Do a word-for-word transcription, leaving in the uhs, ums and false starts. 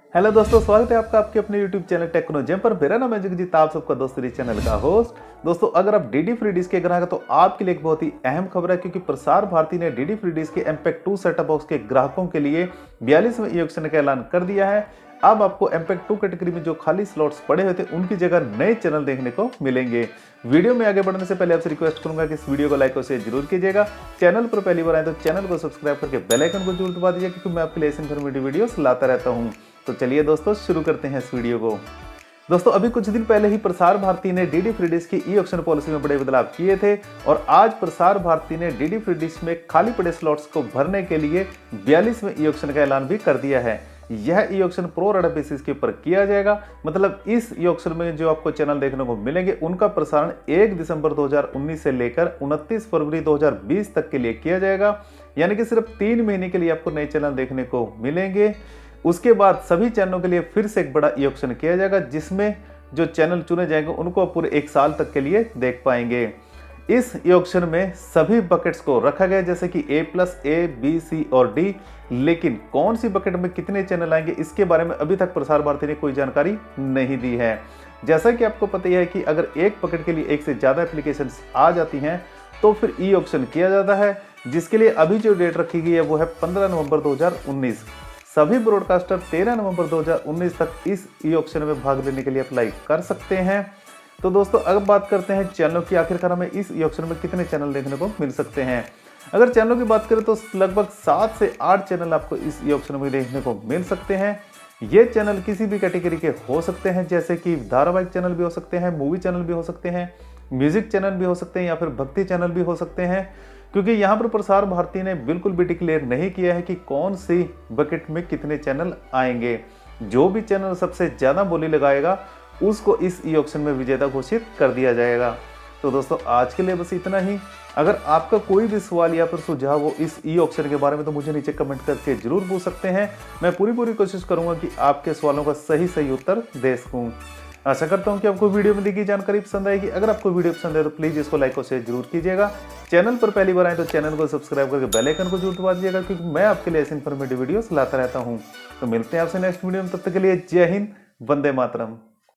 Hello दोस्तों, स्वागत है आपका आपके अपने यूट्यूब चैनल टेक्नोजेम पर। मेरा नाम है जगजीत, आप सबका दोस्त इस चैनल का होस्ट। दोस्तों, अगर आप डीडी फ्री डिश के ग्राहक हैं तो आपके लिए एक बहुत ही अहम खबर है, क्योंकि प्रसार भारती ने डीडी फ्री डिश के एमपेग टू सेटअप बॉक्स के ग्राहकों के लिए बयालीसवें ई-ऑक्शन का ऐलान कर दिया है। अब आपको एमपेग टू कैटेगरी में जो खाली स्लॉट्स पड़े हुए थे उनकी जगह नए चैनल देखने को मिलेंगे। वीडियो में आगे बढ़ने से पहले आपसे रिक्वेस्ट करूंगा कि इस वीडियो को लाइक और शेयर जरूर कीजिएगा। चैनल पर पहली बार आए तो चैनल को सब्सक्राइब करके बेल आइकन को जरूर दबा दीजिए, क्योंकि मैं आपके लिए ऐसे इन्फॉर्मेटिव वीडियोस लाता रहता हूं। तो चलिए दोस्तों, शुरू करते हैं इस वीडियो को। दोस्तों, अभी कुछ दिन पहले ही प्रसार भारती ने डीडी फ्री डिश की ई ऑक्शन पॉलिसी में बड़े बदलाव किए थे और आज प्रसार भारती ने डीडी फ्री डिश में खाली पड़े स्लॉट्स को भरने के लिए बयालीसवें ई ऑक्शन का ऐलान भी कर दिया है। यह e auction pro rata basis के ऊपर किया जाएगा। मतलब इस ई ऑक्शन में जो आपको चैनल देखने को मिलेंगे उनका प्रसारण एक दिसंबर दो हज़ार उन्नीस से लेकर उनतीस फरवरी दो हज़ार बीस तक के लिए किया जाएगा। यानी कि सिर्फ तीन महीने के लिए आपको नए चैनल देखने को मिलेंगे। उसके बाद सभी चैनलों के लिए फिर से एक बड़ा ई ऑक्शन किया जाएगा, जिसमें जो चैनल चुने जाएंगे उनको आप पूरे एक साल तक के लिए देख पाएंगे। इस ई ऑक्शन में सभी बकेट्स को रखा गया, जैसे कि ए प्लस, ए, बी, सी और डी। लेकिन कौन सी बकेट में कितने चैनल आएंगे इसके बारे में अभी तक प्रसार भारती ने कोई जानकारी नहीं दी है। जैसा कि आपको पता ही है कि अगर एक बकेट के लिए एक से ज्यादा एप्लीकेशंस आ जाती हैं तो फिर ई ऑक्शन किया जाता है, जिसके लिए अभी जो डेट रखी गई है वो है पंद्रह नवंबर दो हज़ार उन्नीस। सभी ब्रॉडकास्टर तेरह नवंबर दो हज़ार उन्नीस तक इस ई ऑक्शन में भाग लेने के लिए अप्लाई कर सकते हैं। तो दोस्तों, अब बात करते हैं चैनलों की। आखिरकार हमें इस ई ऑक्शन में कितने चैनल देखने को मिल सकते हैं। अगर चैनलों की बात करें तो लगभग सात से आठ चैनल आपको इस ई ऑक्शन में देखने को मिल सकते हैं। ये चैनल किसी भी कैटेगरी के हो सकते हैं, जैसे कि धारावाहिक चैनल भी हो सकते हैं, मूवी चैनल भी हो सकते हैं, म्यूजिक चैनल भी हो सकते हैं या फिर भक्ति चैनल भी हो सकते हैं। क्योंकि यहाँ पर प्रसार भारती ने बिल्कुल भी डिक्लेयर नहीं किया है कि कौन सी बकेट में कितने चैनल आएंगे। जो भी चैनल सबसे ज़्यादा बोली लगाएगा उसको इस ई ऑक्शन में विजेता घोषित कर दिया जाएगा। तो दोस्तों, आज के लिए बस इतना ही। अगर आपका कोई भी सवाल या फिर सुझाव हो इस ई ऑक्शन के बारे में तो मुझे नीचे कमेंट करके जरूर पूछ सकते हैं। मैं पूरी पूरी कोशिश करूंगा कि आपके सवालों का सही सही उत्तर दे सकूं। आशा करता हूं कि आपको वीडियो में दी गई जानकारी पसंद आएगी। अगर आपको वीडियो पसंद है तो प्लीज इसको लाइक और शेयर जरूर कीजिएगा। चैनल पर पहली बार आए तो चैनल को सब्सक्राइब करके बेल आइकन को जरूर दबा दीजिएगा, क्योंकि मैं आपके लिए ऐसे इन्फॉर्मेटिव वीडियोस लाता रहता हूं। तो मिलते हैं आपसे नेक्स्ट वीडियो में, तब तक के लिए जय हिंद, वंदे मातरम।